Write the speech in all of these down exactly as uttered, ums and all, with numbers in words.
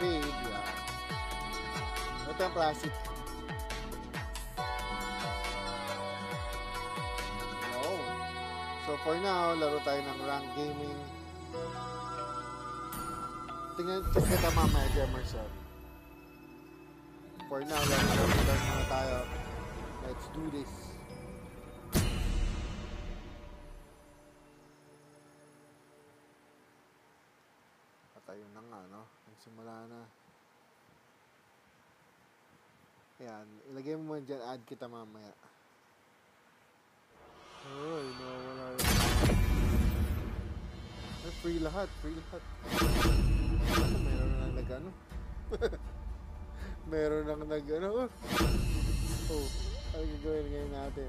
babe. Yan. Ito yung classic. Oh. So for now, laro tayo ng rank gaming. Tingnan, check kita mamaya, Jemerson. For now, laro lang muna tayo. Let's do this. Patayo na nga, no? Nagsimula na. Ayan, ilagay mo muna dyan, add kita mamaya. Ay, nawala yun. Ay, free lahat, free lahat. Ano, meron na nag-ano? Meron na nag-ano? Oh, ano gagawin ngayon natin?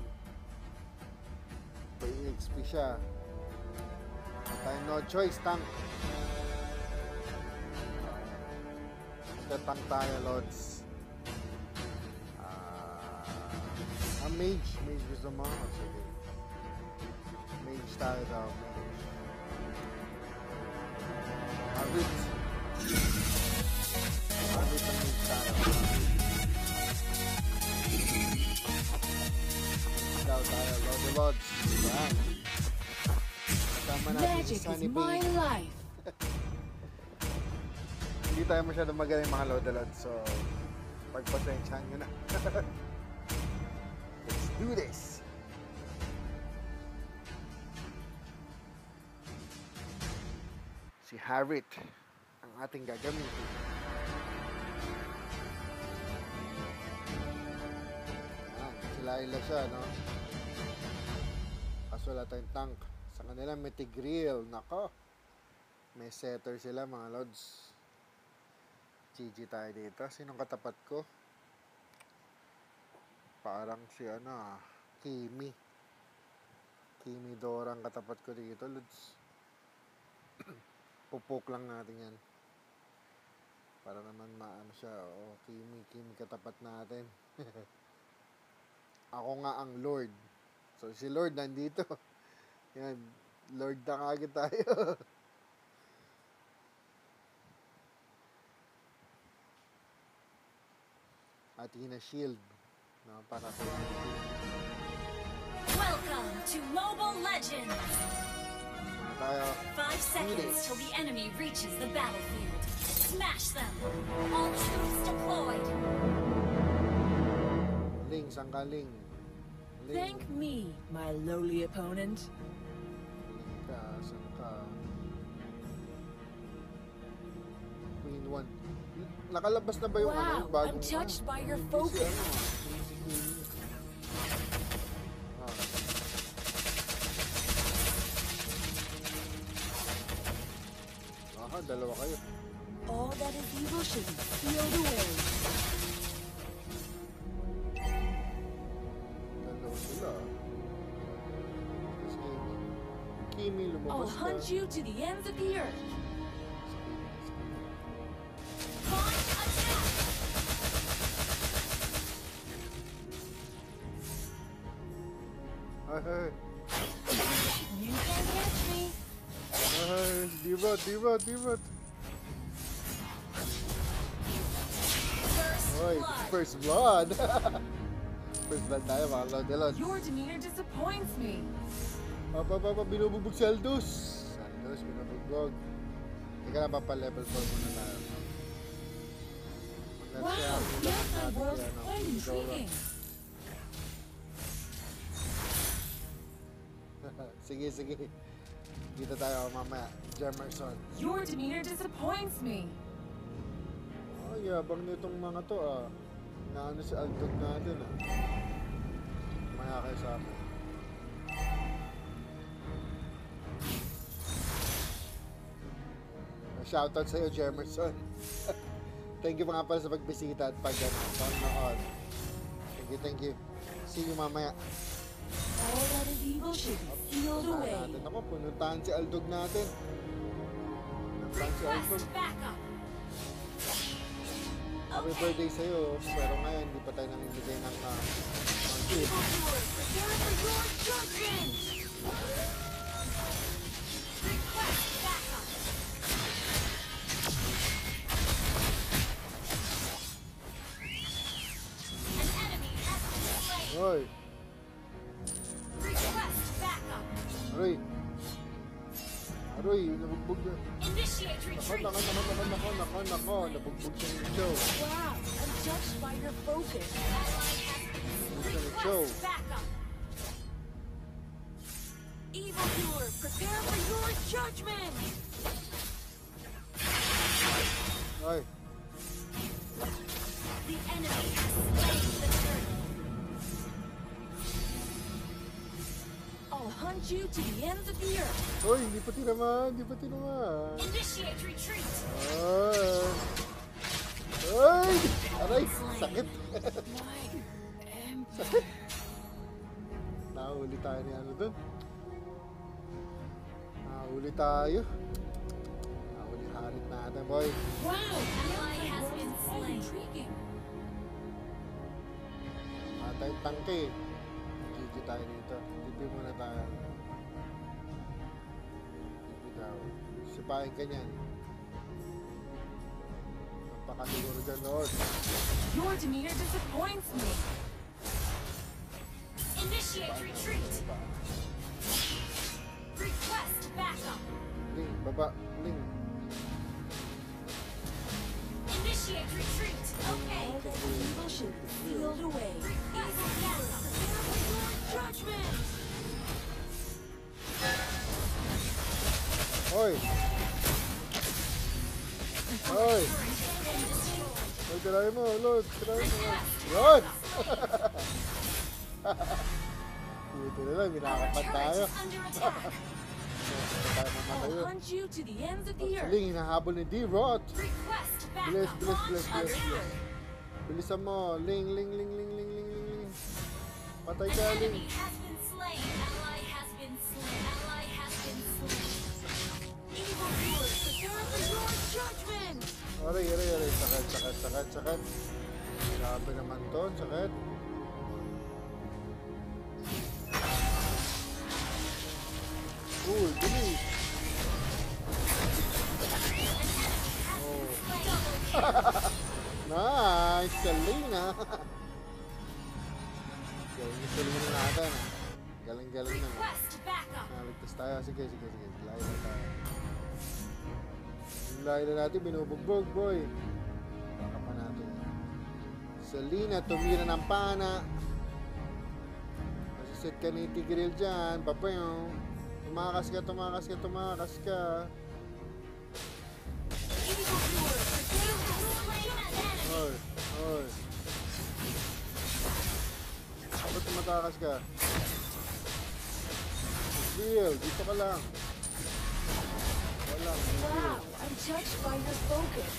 May X P siya. Tayo no choice, tank. Magka-tank tayo, Lods. Ah, uh, mage. Mage gusto mo? Oh, sige. Mage tayo daw. Mage. Habit. Habit ang mage tayo. Daw tayo, Lodi Lods. Yan. Kasama natin si Sunny Bay. Hindi tayo masyadong magaling mga Lodi Lods, so pagpasensyahan nyo na. Let's do this! Si Harriet ang ating gagamitin. Ayan, si Layla siya, no? Kaso wala tayong tank. Sa kanila may Tigreal. Nako, may setter sila mga Lods. G G tayo dito. Sinong katapat ko? Parang si ano, Kimi. Kimi Dora ang katapat ko dito, Lods. Pupok lang natin yan. Para naman maano siya. O, Kimi, Kimi katapat natin. Ako nga ang Lord. So, si Lord nandito. Yan. Lord na kagad tayo. Athena Shield. No, para sa Welcome to Mobile Legends! Tayo. Five seconds till the enemy reaches the battlefield. Smash them! All troops deployed! Ling, saan ka, Ling? Ling. Thank me, my lowly opponent. Ling ka, saan ka? Queen one. Nakalabas na ba yung ano? Wow, I'm touched by your focus. Aha, dalawa kayo. All that is evil should be sealed away. Dalawa sila. Kimi lumabas. I'll hunt you to the ends of the earth. Ay, You can't catch me. ay, dibat, dibat, dibat. Oy, first blood. First blood tayo, mga Lodi Lods. Your demeanor disappoints me. Papa, papa, binububog si Aldous. Aldous, binububog. Ika na, papa, level four muna na. Wow, yes, my world's quite intriguing. Sige, sige. Dito tayo mamaya. Jemerson. Your demeanor disappoints me. Oh, yabang nitong mga to ah. Naano si Aldog natin ah. Maya kayo sa akin. Shoutout sa'yo, Jemerson. Thank you mga pala sa pagbisita at pag-panood. Thank you, thank you. See you mamaya. All that is evil should be sealed away. Natin ako, pununtahan si Aldog natin. Pununtahan si Aldog. Request backup! Happy birthday sa'yo. Pero ngayon, hindi pa tayo namimigay ng uh, gift. Prepare for your judgment! Request backup! Hoy. Request backup. Aroy. Aroy, nabugbog na. Initiate Nako, retreat. nako, nako, nako, nako, nako, nako. Nabugbog siya ni Cho. Wow, I'm touched by your focus. Ally has been Cho. Request backup. Evildoer, prepare for your judgment. Ay. The enemy has slain the turtle. I'll hunt you to the ends of the earth. Hoy, hindi pa tinaman, hindi pa tinaman. Initiate retreat. Ay. Ay! Aray, sakit. My empire. Nahuli tayo ni ano dun. Nahuli tayo. Nahuli harit natin, boy. Wow, Ally has been quite slain. intriguing. Mata yung tangke. Gigi tayo dito. Tipi muna tayo. Tipi daw. Sipahin ka niyan. Napakasiguro dyan, Lord. Your demeanor disappoints me. Initiate retreat. Request backup. Ling, baba. Ling. Initiate retreat. Okay. All that evil should be sealed away. Request backup. Judgment. Hoy! Hoy! Hoy, tirahin mo, Lord. Tirahin mo. Lord! Buti na lang, Our minakapat turret tayo. is under attack. Hindi tayo mamatay I'll yun. hunt you to the ends of the earth. Ling, hinahabol ni D-Rot. Request Bilis, backup. bilis, Launch bilis, bilis, attack. bilis. Bilisan mo. Ling, ling, ling, ling, ling, ling, ling, ling. Patay An ka, Ling. enemy has been slain. Ally has been slain. Ally has been slain. Evildoer, prepare for your judgment. Aray, aray, aray. Sakit, sakit, sakit, sakit. Grabe naman to. Sakit. Cool, bilis. Oh. Nice, Selena. Galing ni Selena natin. ah. Galing-galing na. Request backup. Naligtas tayo. Sige, sige, sige. Layo na tayo. Yung layo na natin, binubugbog, boy. Baka pa natin. Selena, tumira ng pana. Masisit ka ni Tigreal dyan. Papayong. Tumakas ka, tumakas ka, tumakas ka. Evildoer, prepare for your Slain an enemy. Oy, oy. Ba't tumatakas ka? Tigreal, dito ka lang. Wala, Tigreal. Wow, I'm touched by your focus.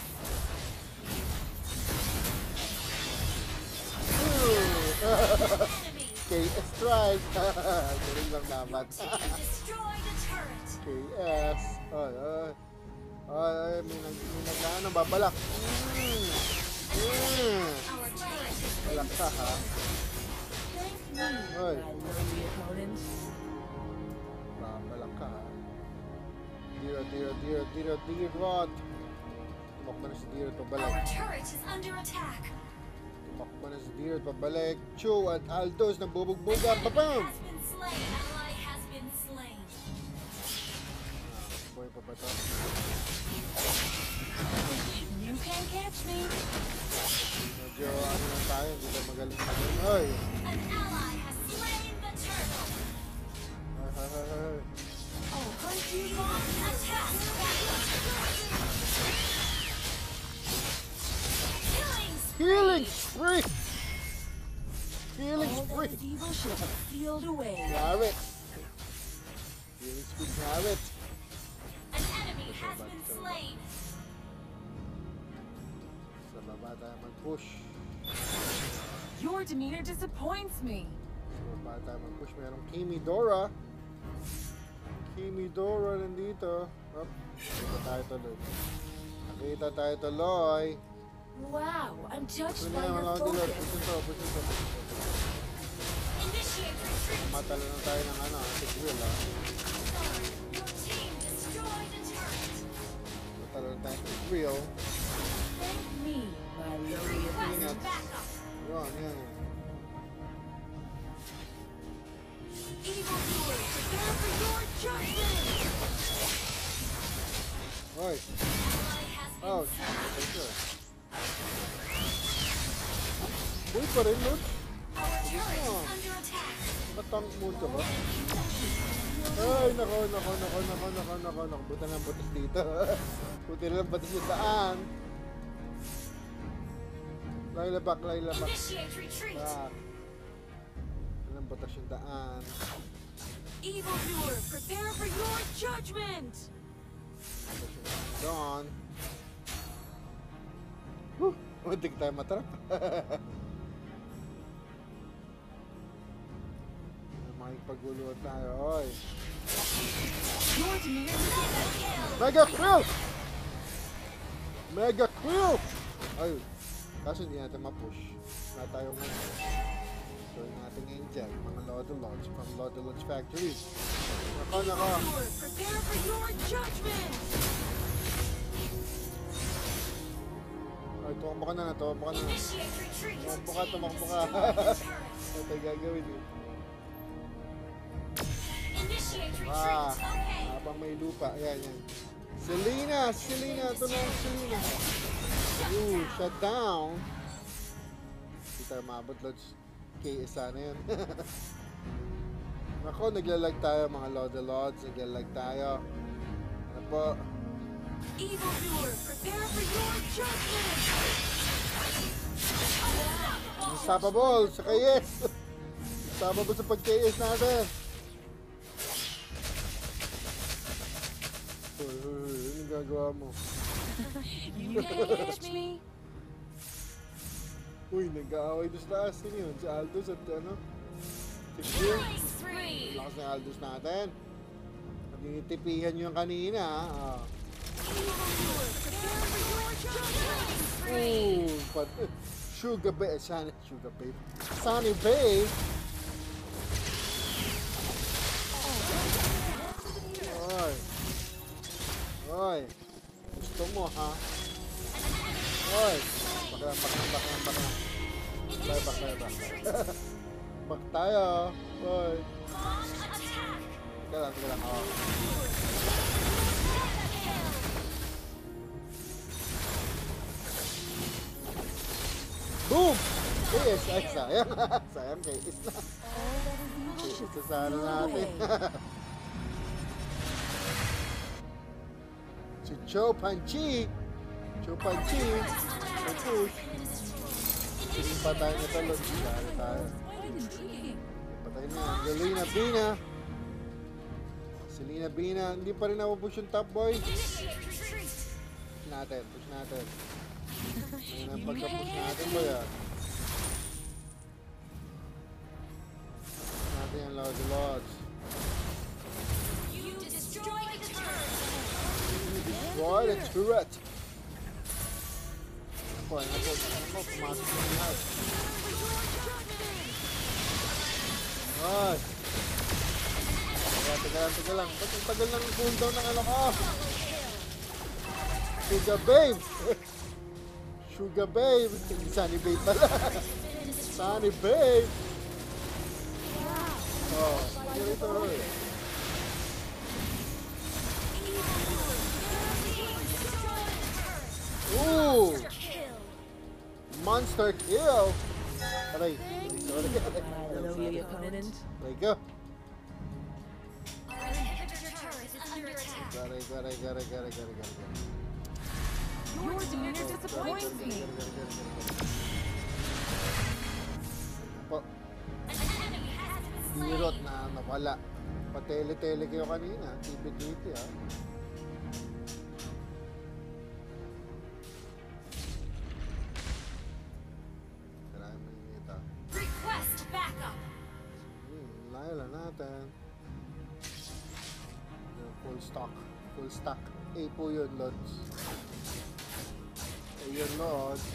Enemy. K S strike. Ganun lang dapat. Team destroyed a turret. K S. Ay, ay. Ay, ay, may nag, may nag, ano, babalak. Mm. Mm. Our turret is Balak ka, ha? Thank me, Oy. my lowly opponent. Babalak ka, ha? Dira, dira, dira, dira, dira. Tumakbo na si Dira pabalik. Our turret is under attack. Tumakbo na si Dira pabalik. Chu at Aldos An nagbubugbugan. enemy Papam! has been slain. Ally has been slain. Boy pa ba to? You can't catch me. Medyo ano lang tayo. Hindi tayo magaling magaling. Ay! An ally has slain the turtle. Ay, ay, ay, ay. I'll hunt you Launch attack. Killing spree. Healing spree! Healing all that spree! is evil should be sealed away. Have it! Healing spree, have it! An enemy has been slain. Sa baba tayo mag-push. Your demeanor disappoints me. Sa baba tayo mag-push. Merong Kimi Dora. Kimi Dora nandito. Up. Nakita tayo tuloy. Nakita tayo tuloy. Wow, I'm touched Push by na your mga dilot. focus. Push ito, push ito, push ito. Initiate retreat. Matalo na tayo ng ano, Tigreal ha. Your team destroyed a turret. Matalo na tayo ng Tigreal. Thank me, my lowly Request opponent. backup. Yun, yan. Evildoer, prepare for your judgment! Oy. Ally has been Oh, slain. thank you. Uy, pa rin, Lord. Our turret is under attack. Natank mode ka ba? Ay, nako, nako, nako, nako, nako, nako, nako. Buta ng butas dito. Buti lang batas yung daan. Layla back, layla back. Initiate retreat. Back. Walang batas yung daan. Evildoer, prepare for your judgment! Batas yung daan doon. Whew! Muntik tayo matrap. Makikipaguluhan tayo, oy. Your demand Mega Quill! Mega Quill! Ay, kaso hindi natin ma-push. Wala tayong ano. So, yung ating angel, mga Lodolods from Lodolods Factory. Nako, nako. Evildoer, prepare for your judgment! Ay, tumakbo ka na, tumakbo ka na. Initiate retreat. Tumakbo ka, tumakbo ka. Ano tayo gagawin eh? Initiate retreat. Ah, Okay. habang may lupa. Ayan, yan. Selena! Selena! Ito na ang Selena. Ooh, shut down. Hindi tayo maabot, Lods. K S sana yun. Nako, naglalag tayo mga Lodolods. Naglalag tayo. Ano po? Evildoer, prepare for your judgment! Unstoppable sa K S. Unstoppable sa pag-K S natin. Uy, uy, uy. Anong gagawa mo? You can't catch me! Uy, nag-aaway doon sa taas. Sino yun? Si Aldous at ano? Si Jill. Killing spree. Lakas ng Aldous natin. Nagtitipihan nyo yung kanina. Ah. Evildoer, prepare for your judgment! Ooh, but, Sugar Bay. Sunny, Sugar Bay. Sunny Bay. Oy. Oy. Gusto mo, ha? Oy. Baka, baka, baka, baka. Bye, bak, bye, bak. Bak tayo. Oy. Launch attack. Teka lang, teka lang. Oh. Boom! K S. Ay, sayang. Sayang K S na. All that is evil K S should na be sana sealed natin. away. Si Cho Panchi. Cho Panchi. Push. Sige pa tayo na talon. Sige tayo. Patay na. Selena Bina. Selena Bina. Hindi pa rin napupush yung top boy. Initiate retreat. Push natin. Push natin. Ngayon ang pagka-push natin boy ah. Push natin yung Lord of Lords. You destroyed the turret. Destroy the turret. Ako, ano po, ano po, pumasok na lahat. Ay! Teka, teka lang, teka lang. Ba't ang tagal ng cooldown ng ano ko? Sugar Babe! Sugar Babe! Hindi Sunny Babe pala. Sunny Babe! Oh, ganito eh. Ooh! Monster kill! Aray, sorry. Hallelujah, opponent. There you go. Our inhibitor turret is under attack. Garay, garay, garay, garay, garay, garay. Your demeanor disappoints me. Po, An enemy has been birot slain. na nawala. Patele-tele kayo kanina. T V-T V ah. Kailangan mo yung ito. Request backup. Hmm, layo lang natin. Yung full stock. Full stack. A po yun, Lods. A yun, Lods.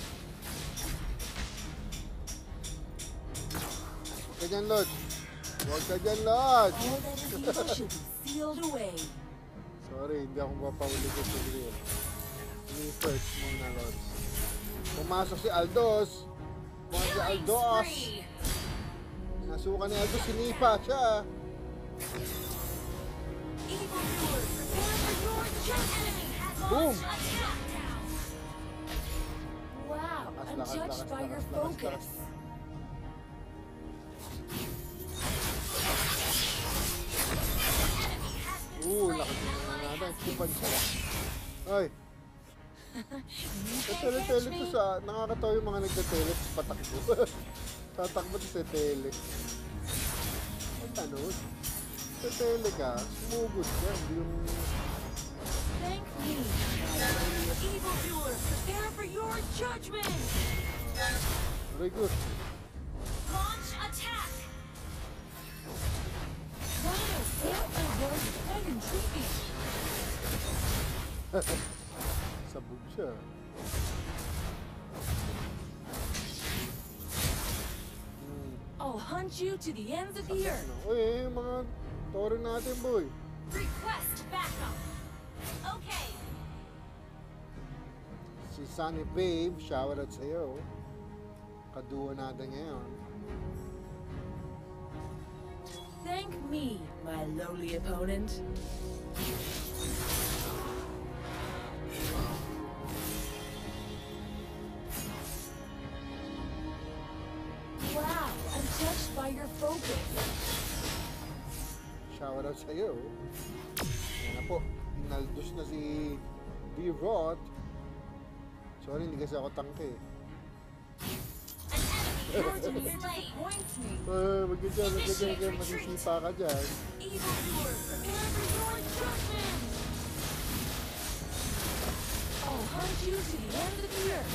Huwag ka dyan, Lods. Huwag ka dyan, Lods. All that is evil should be sealed away. Sorry, hindi ako mapahuli ko sa grill. Ini-search muna, Lods. Pumasok si Aldos. Pumasok si Killing Aldos. spree. Nasuka ni Aldos, sinipa siya. Evildoer, prepare for your judgment. Boom! Attack down. Wow, Lakas, I'm lakas, touched lakas, by your lakas, lakas, focus. Oo, lakas na natin. Kupan siya. Ay, Tele-tele to sa... Nakakatawa yung mga nagta-tele tapos patakbo. Tatakbo to sa tele. Ang tanong, sa tele ka, sumugod ka. Hindi yung... Thank me. Evildoer, prepare for your judgment. Very good. Launch attack. Wow, Santa was quite intriguing. Sabog siya. Hmm. I'll hunt you to the ends of the earth. Uy, eh, yung mga toro natin, boy. Request backup. Okay. Si Sunny Babe, shoutout sa'yo. Kaduwa natin ngayon. Thank me, my lowly opponent. Wow, I'm touched by your focus. Shoutout sa'yo. Yan na po. Inaldos na si D-Rod. Sorry, hindi kasi ako tangke. An Your enemy demeanor has been slain. disappoints me. Eh, wag ka dyan, wag ka dyan, wag ka dyan. Masisipa ka dyan. Evildoer, prepare for your judgment. I'll hunt you to the ends of the earth.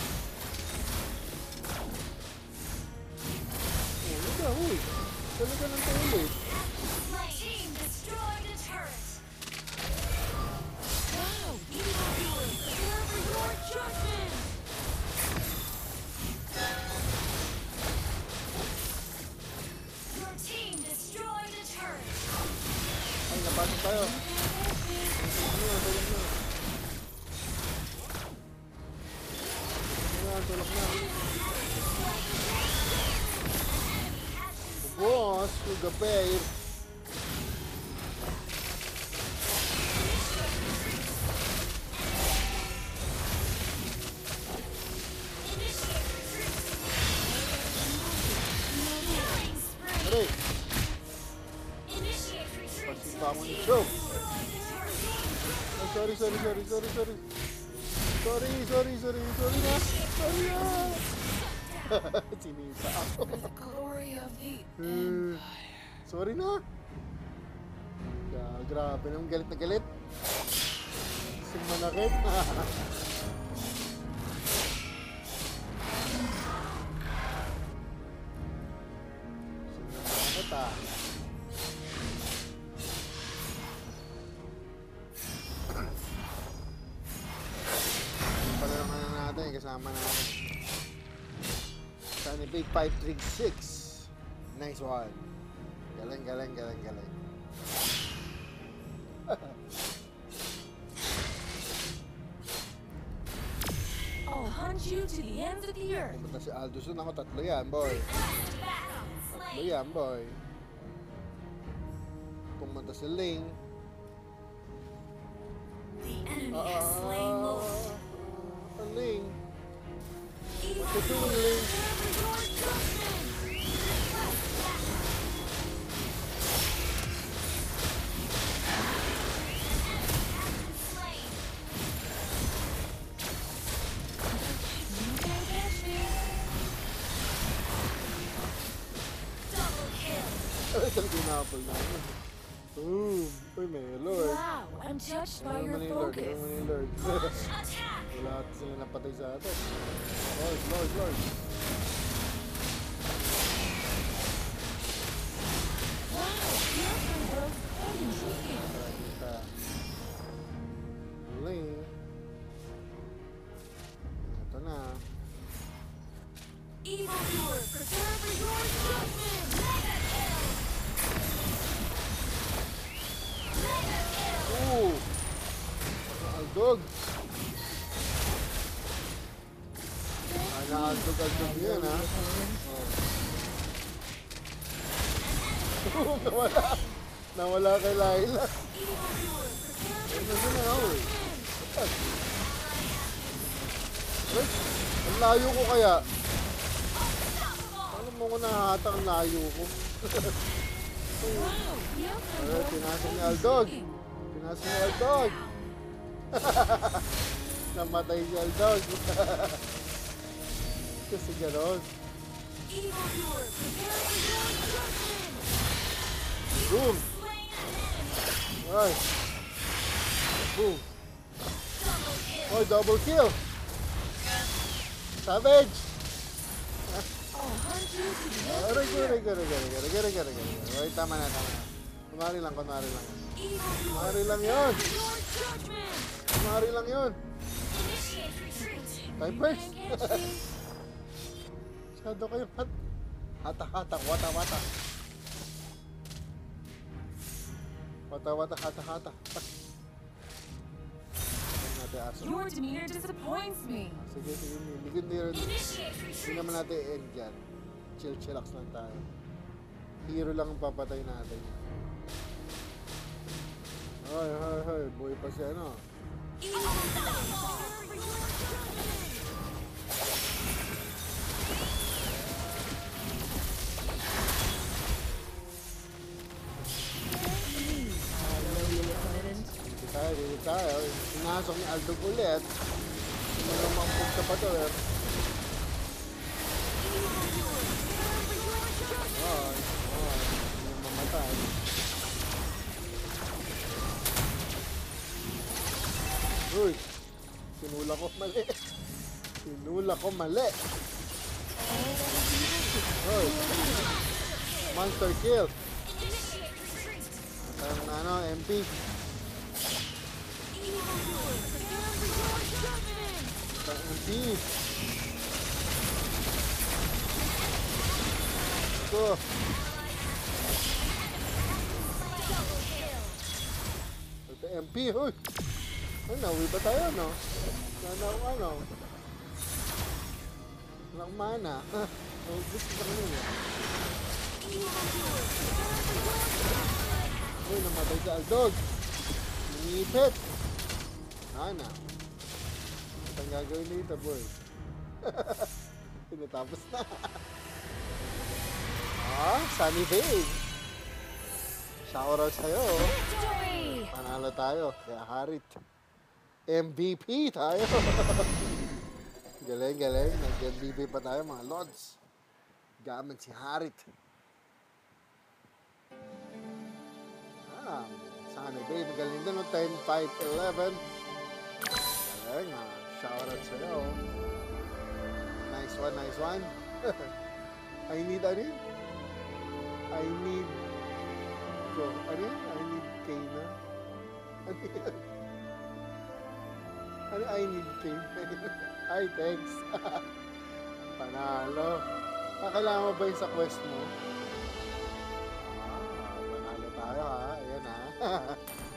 Oh, wag ka, huy. Talaga ng toilet. Team destroyed a turret. Wow, evildoer, prepare for your judgment. Your team destroyed a turret. Ay, napasok tayo. Tulog na, tulog na. Ayan, tulog na. Boss, sugar bear. Killing spree. Aray, Initiate retreat. pasimpa mo ni Chow. Oh, sorry, sorry, sorry, sorry, sorry. Sorry, sorry, sorry, sorry na. Sorry na. Sinisa ako. The glory of the Hmm, sorry na. Gra- Grabe nang galit na galit. Sing manakit. Sing manakit ah. Pala naman na natin, kasama natin. Sunny Big five three six. Nice one. Galing, galing, galing, galing. I'll hunt you to the ends of the earth. Pumunta si Aldous doon ako, tatlo yan, boy. Request backup. Tatlo Slain. yan, boy. Pumunta si Ling. The enemy Ah, has slain Lord. ah, Ling. Evildoer, What you doing, Ling? prepare for your judgment. Slain. You can't catch me. Double kill. Ay, isang pinapal na yun. Boom. Uy, may Lord. Wow, I'm touched by Ano your naman yung Lord? Ano focus. naman yung Lord? Launch attack. Wala sila napatay sa atin. Lord, Lord, Lord. Wow, your was quite intriguing. Kita. Ling. Ito na. Evildoer, prepare for your judgment. Mega kill. Mega kill. Ooh! Aldog! Ay, na-aldog-aldog yan, ha? Oh. Boom! Nawala! Nawala kay Laila. Ayun na sila, oh. Ay, ang layo ko kaya. Paano mo ko nahata ang layo ko? Ay, pinasa ni Aldog. Pinasa ni Aldog. Namatay si Aldog. Kasi gano'n. Boom! Ay! Boom! Oh, double kill! Savage! Aray, aray, aray, aray, aray, aray, aray, aray. Ay, tama na, tama na. Kunwari lang, kunwari lang. Kunwari lang yun! Kunwari lang yun! Time first! Masyado kayo hat. Hata-hata, wata-wata. Wata-wata, hata-hata. Tignan natin aso. Your demeanor disappoints me. Sige, sige. Hindi, hindi, hindi naman natin end dyan. Chill-chillax lang tayo. Hero lang ang papatay natin. Ay, ay, ay. Buhay pa siya, ano? Dito tayo, dito tayo. Sinasok ni Aldog ulit. Sumamampog sa pato, eh. Ay, ay. Hindi mamatay. Uy, sinula ko mali. Sinula ko mali. Uy, monster kill. Ang ano, M P. Ang M P. Ito. Ito M P, huy. Ay, nauwi ba tayo, no? Sana ako, ano? Walang mana. Naubos ko kanina. Uy, namatay si Aldog. Nangipit. Ana. Ito ang gagawin dito, boy. Tinatapos na. Ah, Sunny Babe. Shoutout sa'yo. Victory! Panalo tayo. Kaya Harit. M V P tayo. Galing, galing. Nag-M V P pa tayo, mga Lods. Gamit si Harit. Ah, Sunny Babe. Galing din, no? ten, five, eleven. Galing, ha. Shoutout sa'yo. Nice one, nice one. I need, ano yun? I need, go. Ano yun? I need Kena. Ano yun? Ano I need Kena? Ay, thanks. Panalo. Ah, kailangan mo ba yun sa quest mo? Ah, panalo tayo ha. Ayan ha.